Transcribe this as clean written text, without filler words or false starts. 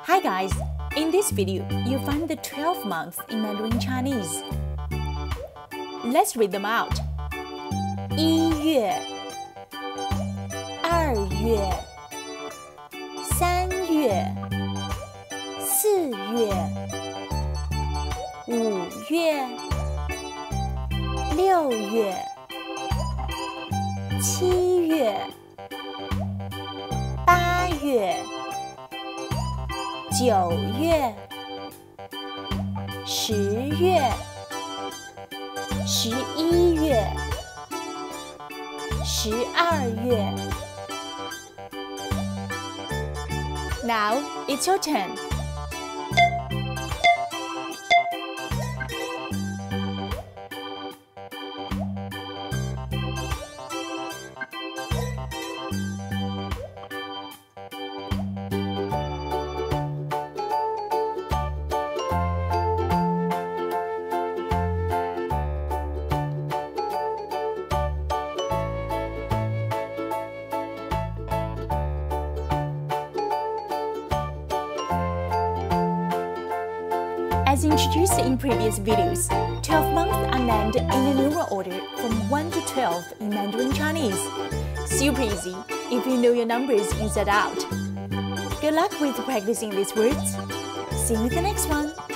Hi guys, in this video, you'll find the 12 months in Mandarin Chinese. Let's read them out. 1月、2月、3月、4月、5月、6月、7月、8月、9月、10月、11月、12月。Now it's your turn. As introduced in previous videos, 12 months are named in a numeral order from 1 to 12 in Mandarin Chinese. Super easy if you know your numbers inside out. Good luck with practicing these words. See you in the next one.